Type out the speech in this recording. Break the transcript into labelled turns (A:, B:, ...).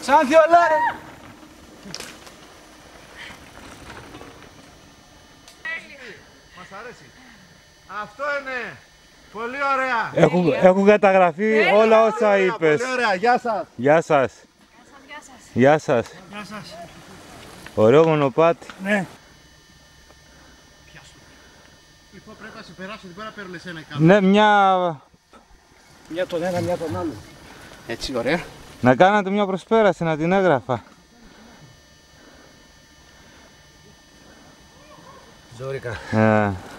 A: Σαν θιολάρε.
B: Μας αρέσει. Αυτό είναι. Πολύ ωραία.
C: Έχουν καταγραφεί όλα όσα είπες.
B: Πολύ ωραία. Γεια σας.
C: Γεια σας.
D: Γεια σας.
C: Γεια σας.
A: Γεια σας.
C: Ωραίο μονοπάτι.
A: Ναι.
B: Λοιπόν, πρέπει να σε περάσω την πέρα, παίρνω εσένα η
C: Ναι, μια...
A: Μια τον ένα, μια τον άλλο.
B: Έτσι, ωραία.
C: Να κάνατε μια προσπέραση, να την έγραφα.
A: Ζόρικα.